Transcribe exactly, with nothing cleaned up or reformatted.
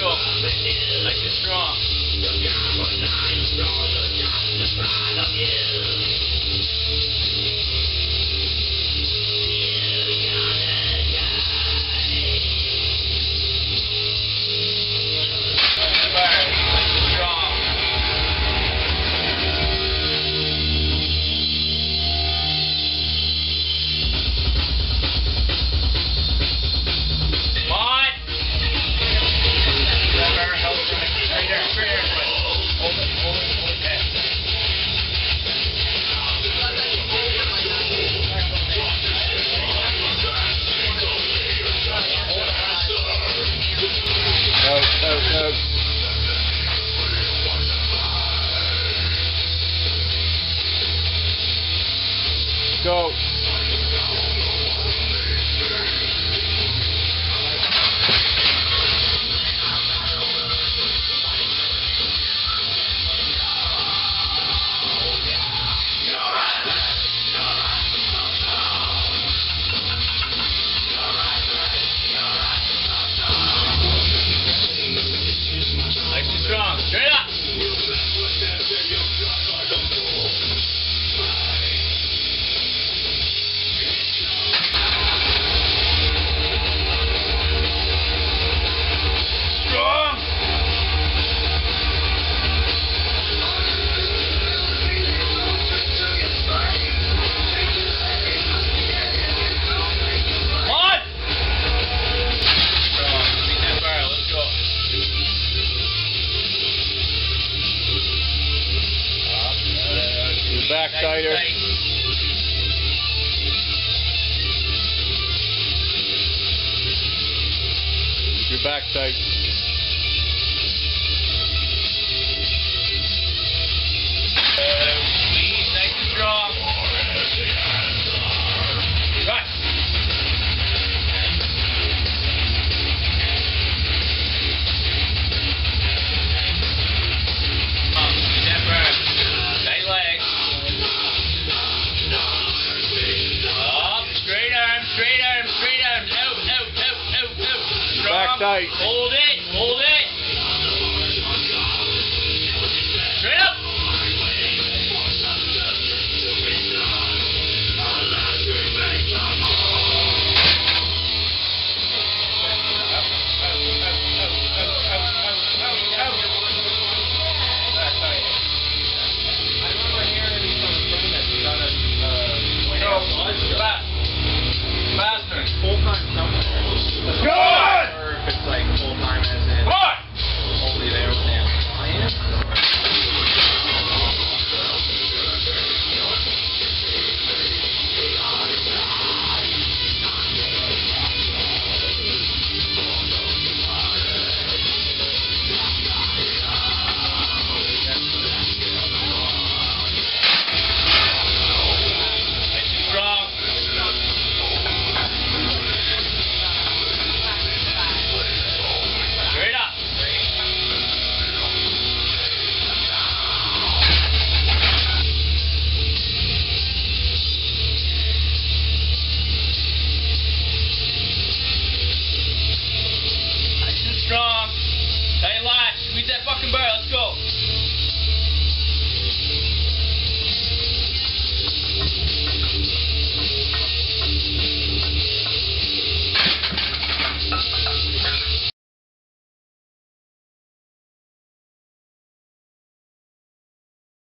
go. Nice and strong. No, no, no. Go. Nice and strong. Straight up. Strong. On. Strong. Beat that fire. Let's go. Your back Nice tighter. and tight. Your back tight. Squeeze nice and strong. Right. Um, beat that fire. Tight legs. Up, straight arms, straight arms, straight arms. Out, out, out, out, out. Strong. Back tight. Hold it, hold it.